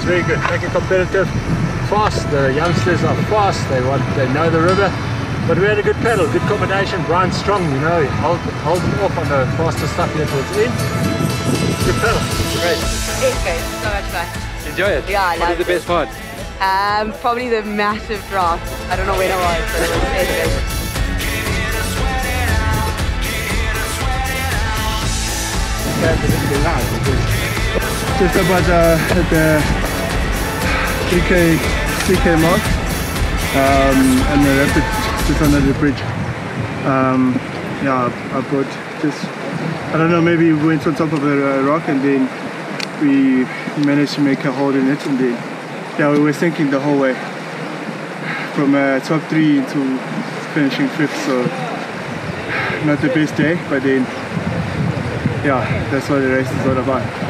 very good. Make it competitive, fast. The youngsters are fast. They know the river. But we had a good paddle, good combination. Brian's strong, you know. Hold them off on the faster stuff here towards the end. Good paddle. Great. It's great. So much fun. Enjoy it. Yeah, I What love is the best part? Probably the massive draft. I don't know when it was, but it was amazing. Just about at the 3K mark, and the rapid just under the bridge. Yeah, I brought just, I don't know, maybe we went on top of a rock and then we managed to make a hold in it, and then yeah, we were sinking the whole way from top 3 to finishing 5th, so not the best day, but then yeah, that's what the race is all about.